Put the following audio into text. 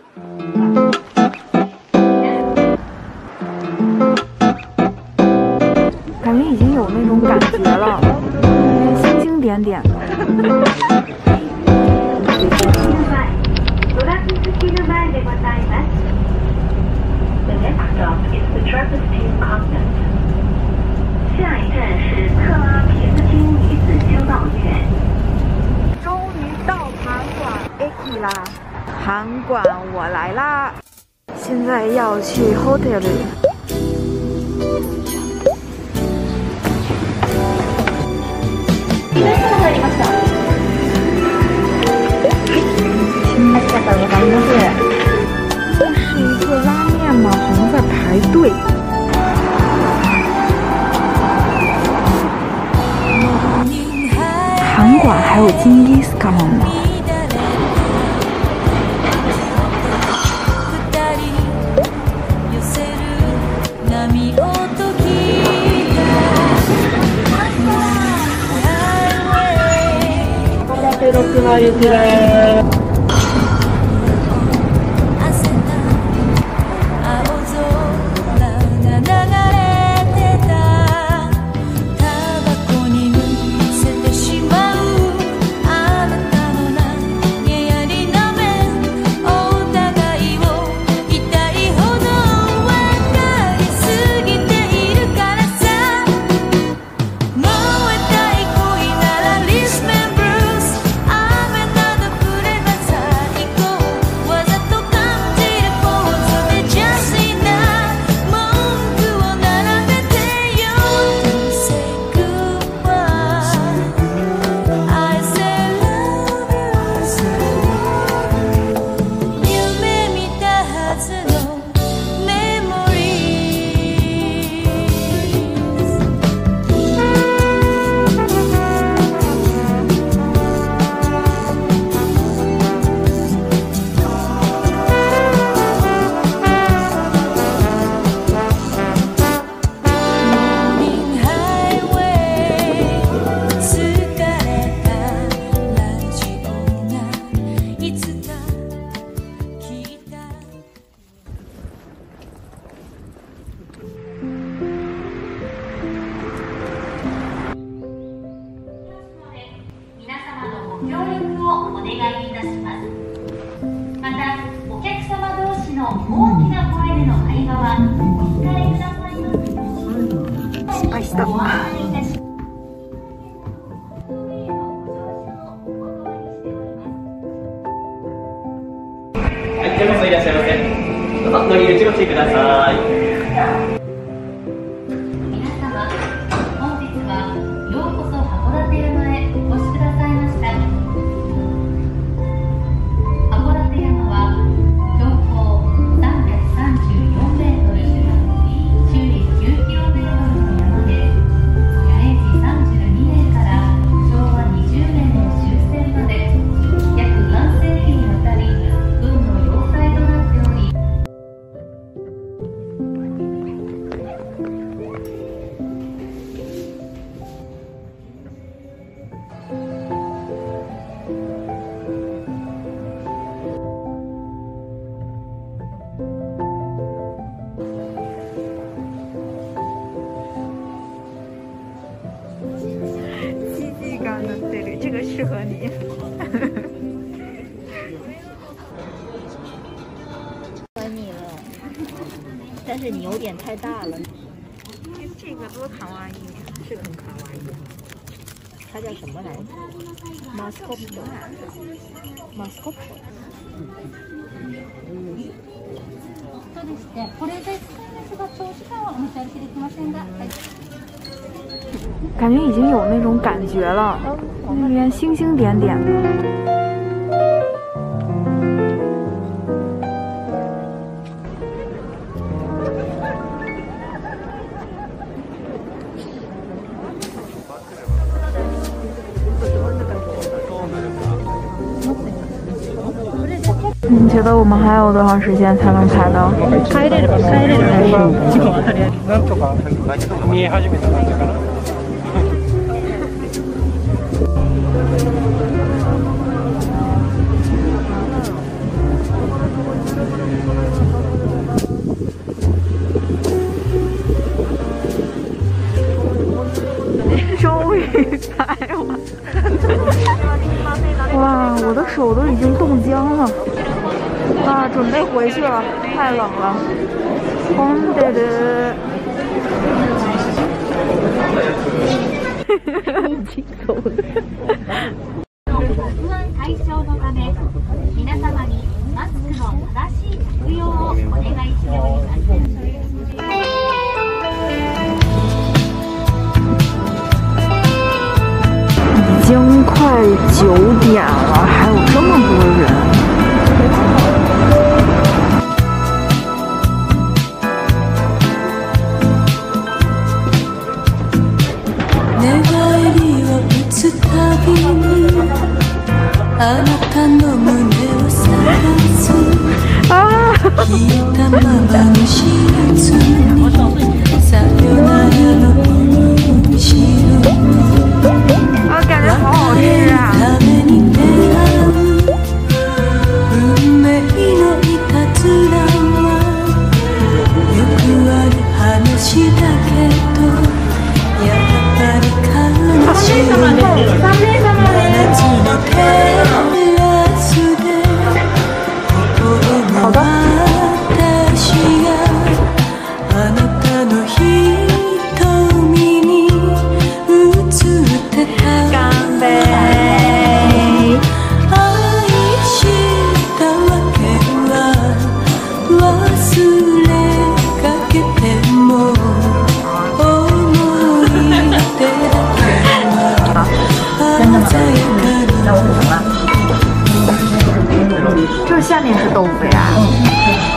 感觉已经有那种感觉了，星星点点。 下一站是特拉皮斯汀女子修道院。 终于到韩馆 Aki 啦！韩馆我来啦！现在要去 hotel。这是一个拉面吗？好像在排队。韩馆还有金鸡斯卡吗？失敗した。 はい、ようこそいらっしゃいませ。どうぞ乗り口ご注意ください。 这个适合你。 欢你了，但是你有点太大了。 这个多卡哇伊， 是很卡哇伊。它叫什么来着？马斯コット。マスコット。 そうですね。これで使いますが長時間はお持ち歩きできませんが。 感觉已经有那种感觉了，那边星星点点的。你觉得我们还有多长时间才能排到？ 帰れるらしいんだけど、なんとか見え始めた感じかな。 手都已经冻僵了。啊，准备回去了，太冷了。红的的。已经走了。 不安解消のため、皆様にマスクの正しい着用をお願いしております。 已经快9点了，还有这么多人。 あなたの胸を探す聞いたままに知らずにさよならの思い知る別れるために出会う運命のいたずらはよくある話だけどやっぱり悲しい3名様です这下面是豆腐呀。